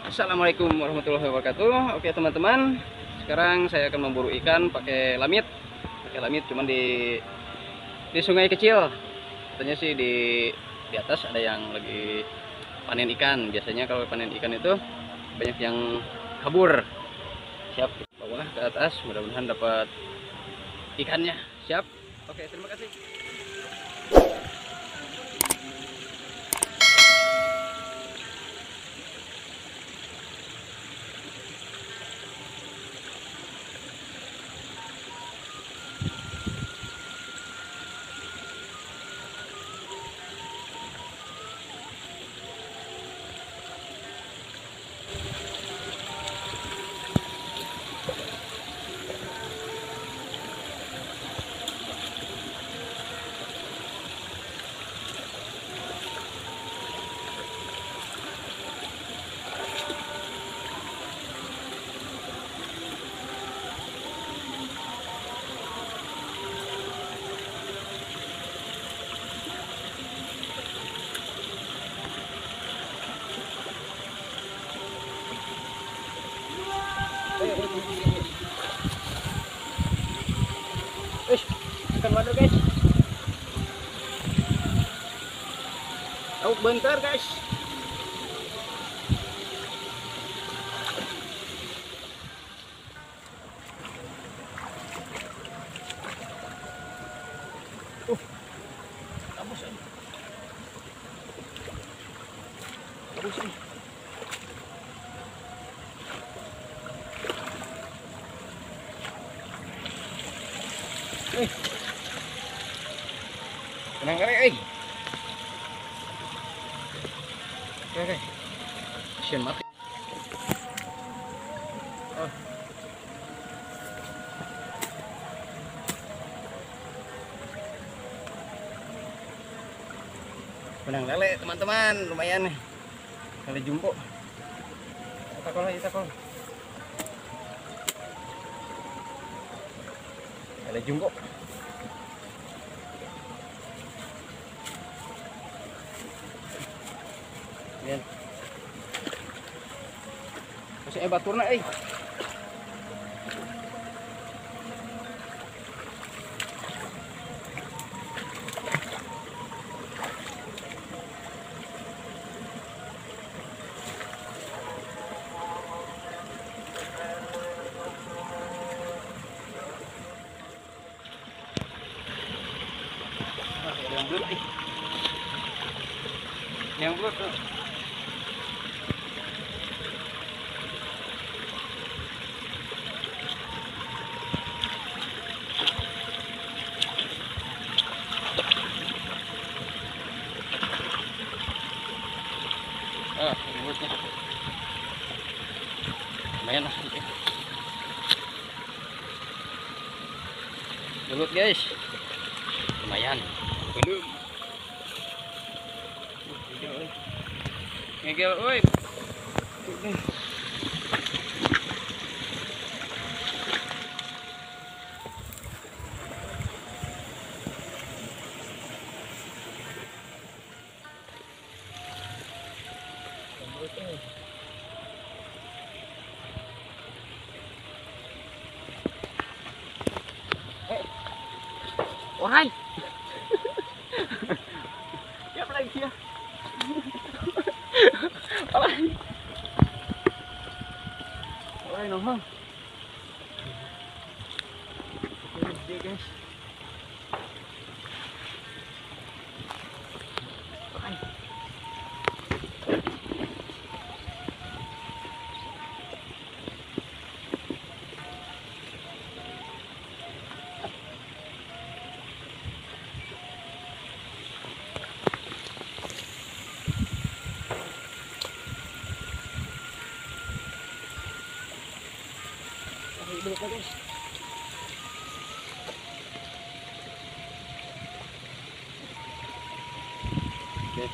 Assalamualaikum warahmatullahi wabarakatuh. Oke teman-teman, sekarang saya akan memburu ikan pakai lamit. Cuman di sungai kecil. Katanya sih di atas ada yang lagi panen ikan. Biasanya kalau panen ikan itu banyak yang kabur. Siap, bawah ke atas, mudah-mudahan dapat ikannya. Siap. Oke, terima kasih. Ikan waduh guys. Lauk bentar guys. Kabus ini. Kabus ini. Tenang kali, Oke. Sian mati. Oh. Benang lele teman-teman, lumayan nih. Lele jumbo. Kita kol. Lele jumbo. Yan. Kasi batur na yang belum tuh. Mulutnya lumayan lah. Mulut guys lumayan belum ngegel oi. Orang. Siapa lagi ya? Alay naman. Ini guys. Belok guys. Oke.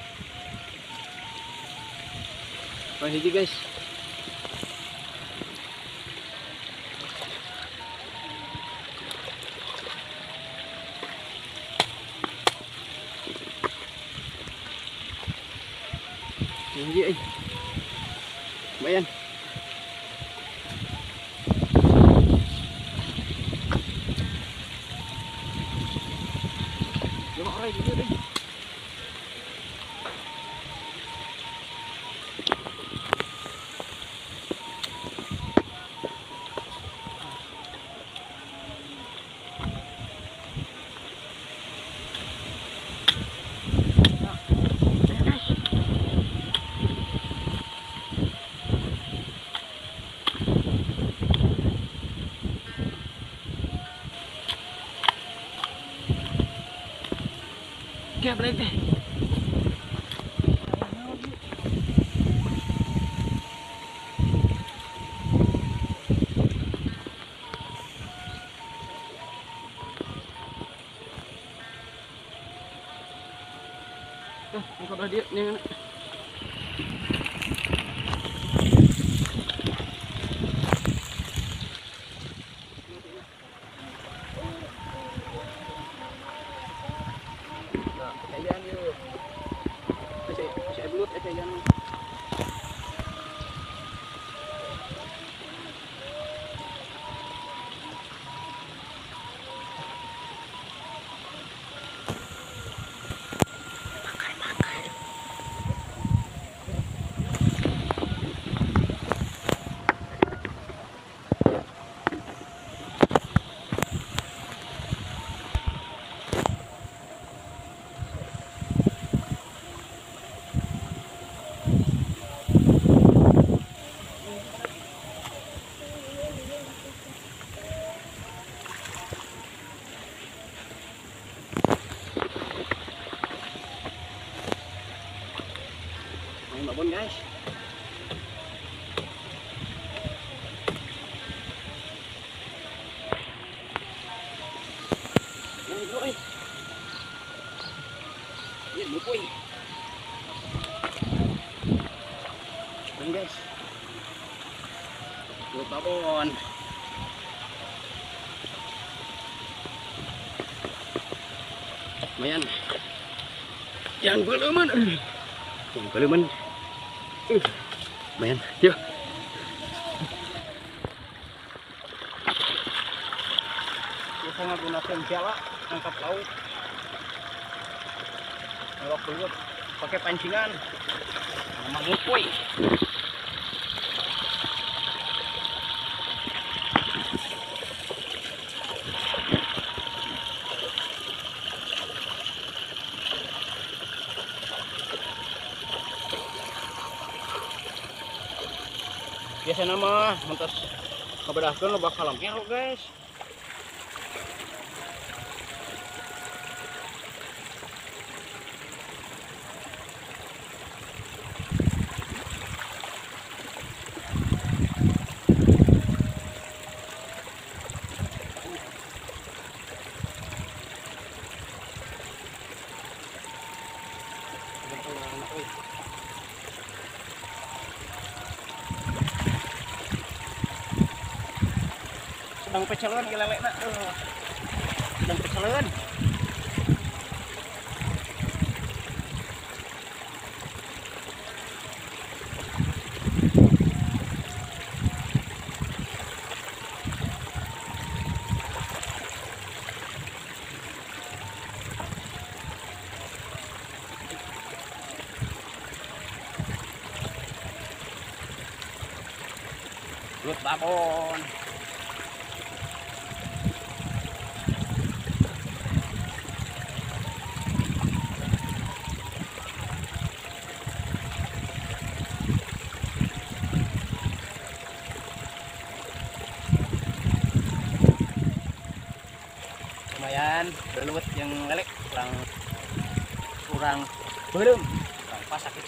Hiji guys. Hiji lumayan. Coba orang gitu deh. Oke, balik deh. Tuh, buka belah dia nih. Nah, kayaan yuk. Masih belut ya kayaan. Main babon guys. Ini bro, ini bukuy. Main guys. Buat babon. Lumayan. Yang belemen. Yang belemen. Lumayan. Yuk. Kita menggunakan jala angkat laut. Kalau belut pakai pancingan. Nama mukuy. Biasa nama mentas kabedahkeun lo bakal lampiang guys. Sedang pecelen lelek nak, sedang pecelen. Belut babon. Lumayan belut yang lelek, kurang belum kurang pas sakit.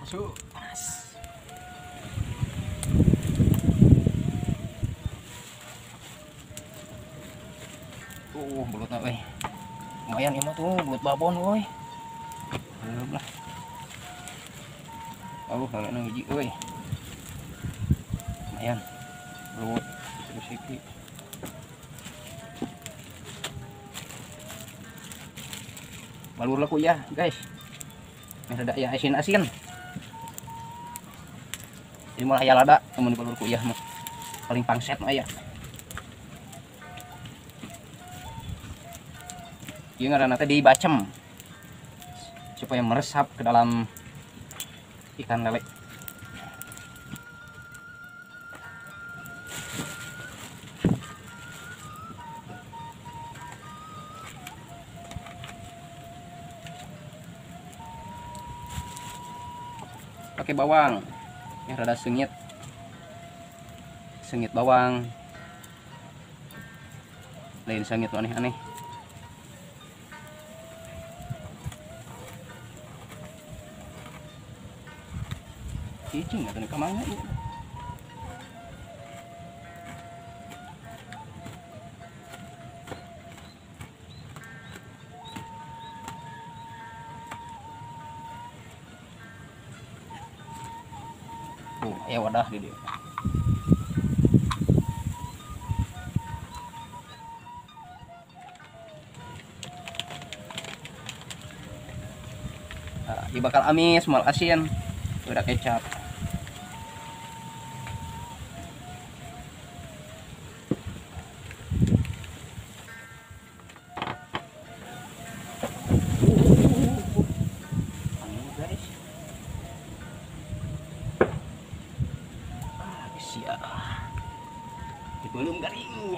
Panas. Belutnya weh. Lumayan ya mah tuh belut babon woi. Alhamdulillah. Kalian yang hiji woi. Lumayan. Belut terus iki. Balur laku ya, guys. Yang ada ya asin-asin. Jadi malah ya lada temen balur kuyah mah. Paling pangset mah ya. Ini ngaranna teh dibacem supaya meresap ke dalam ikan lele. Pakai bawang yang rada sengit bawang, lain sengit aneh-aneh. Cicing atau kemana ini? Ya wadah di dia. Nah, dibakal amis, mal asin, udah kecap. Belum garing.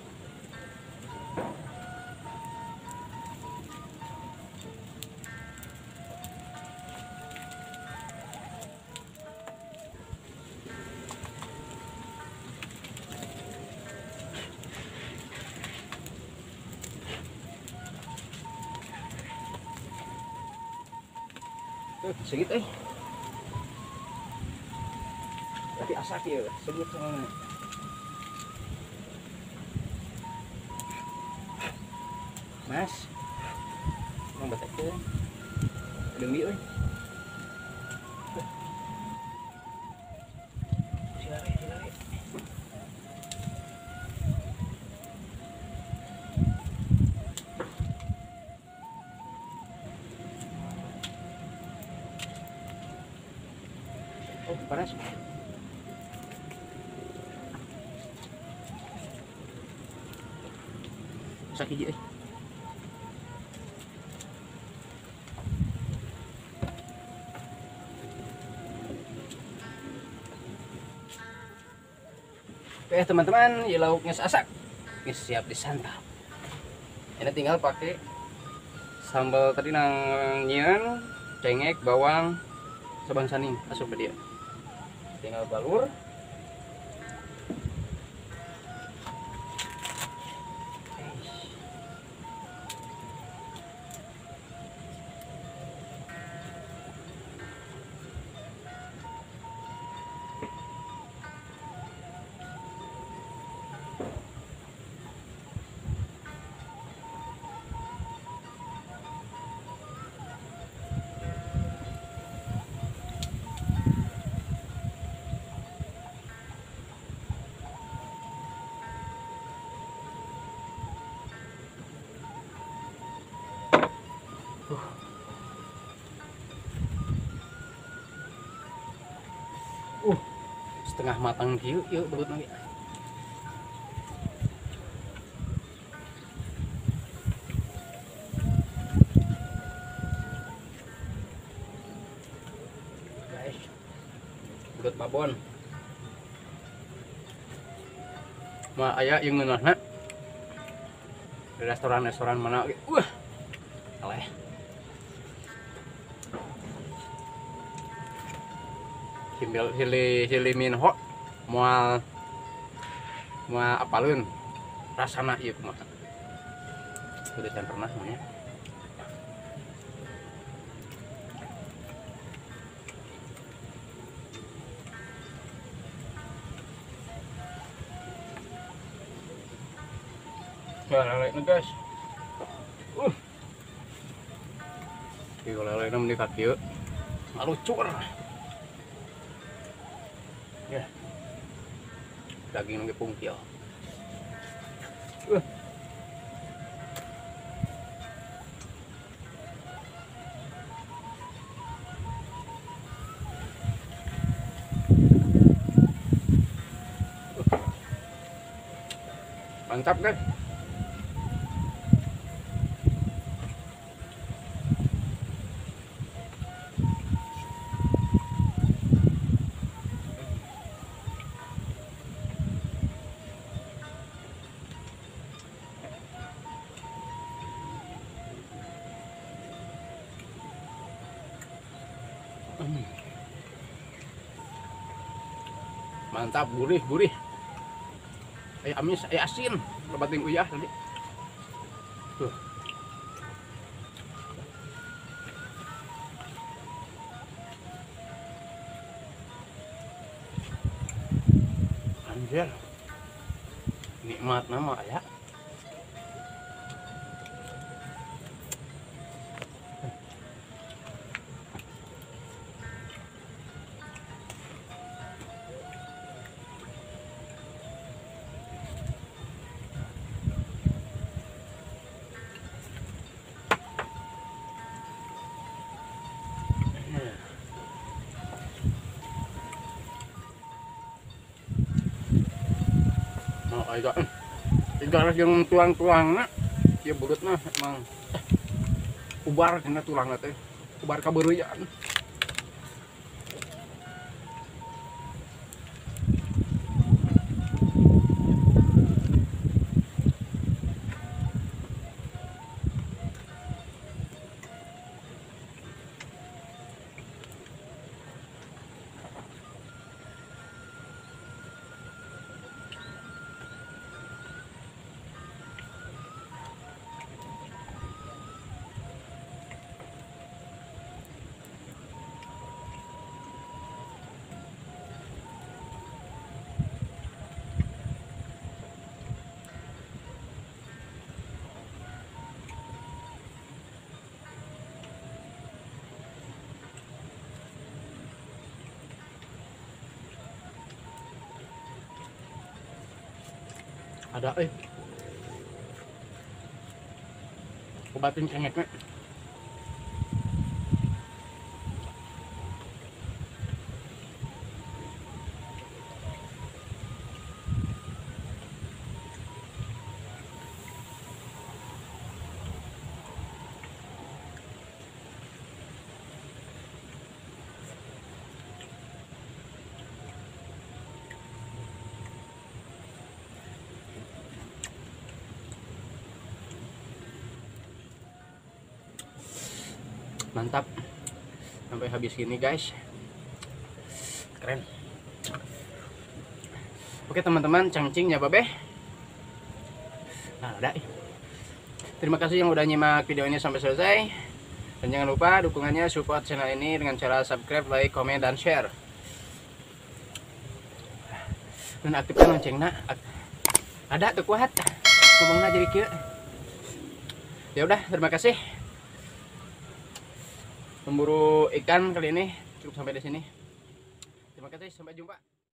Segit tapi asak ya segit soalnya. Mas, mau batek tuh, demi euy. Silare. Oh, panas. Sakit aja. Oke teman-teman, ya lauknya asak, ini siap disantap. Ini tinggal pakai sambal tadi nang nyian, cengek, bawang, saban saning asup ke dia. Tinggal balur. Setengah matang kieu yuk belut lagi. Guys, belut babon. Ma aya yang ngeunahna di restoran mana ge. Aleh. Hili minho moal apalun rasana ieu kumaha. Udah can pernah namanya. lele nih guys. Ieu lele na di kaki yeuh. Malucur. Ya. Daging ge pungkil. Mantap guys. Mantap, gurih. Amis, asin, lebatin uyah tadi. Tuh. Anjir. Nikmat nama ya. Ayo, tinggal yang tulang-tulang nak, ya bulut mah emang ubar kena tulang teh, ubar kabeureuyaan. Ada obatin cengeknya. Mantap, sampai habis gini guys, keren. Oke teman-teman, cangcing ya babe. Nah udah, terima kasih yang udah nyimak video ini sampai selesai, dan jangan lupa dukungannya support channel ini dengan cara subscribe, like, komen, dan share, dan aktifkan loncengnya. Ada tuh kuat ngomongnya jadi kieu. Ya udah, terima kasih. Memburu ikan kali ini cukup sampai di sini. Terima kasih, sampai jumpa.